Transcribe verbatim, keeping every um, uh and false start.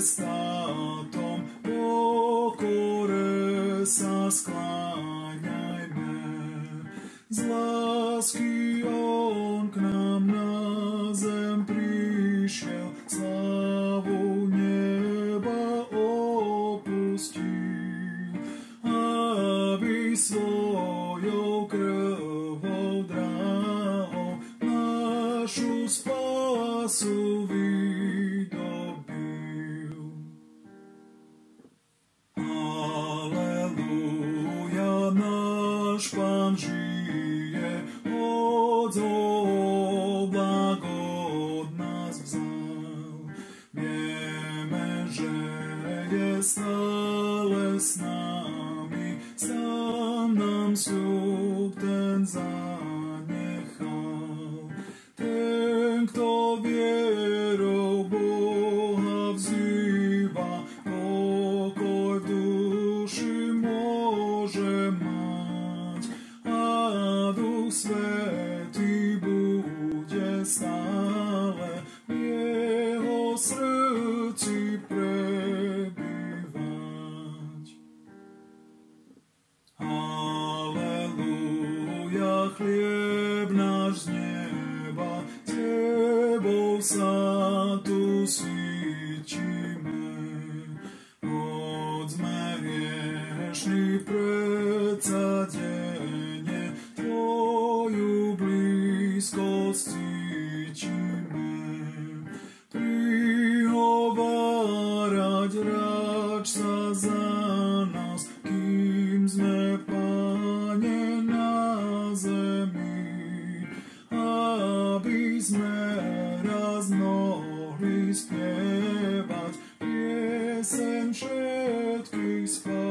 majestátom, pokore sa skláňajme. Z lásky on k nám na zem prišiel, slávu neba opustil, aby svojou krvou drahou našu spásu vydobil. Aleluja, náš Pán žije, od oblak od nás vzal. Vieme, že je stále s nami, sám nám sľub ten zanechal. Ten, kto vierou Boha vzýva, pokoj v duši môže mať a Duch Svätý bude stále v jeho srdci prebývať. Aleluja, chlieb náš z neba, tebou sa tu sytíme. Poďme hriešni predsa denne, tvoju blízkosť cítime. Prihovárať ráč sa za nás, kým sme, Pane, na zemi, aby sme raz mohli spievať pieseň všetkých spásy.